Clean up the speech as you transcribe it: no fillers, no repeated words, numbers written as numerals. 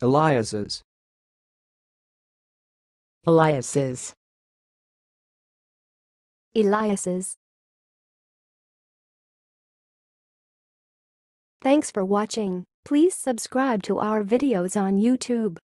Elias's. Elias's. Elias's. Thanks for watching. Please subscribe to our videos on YouTube.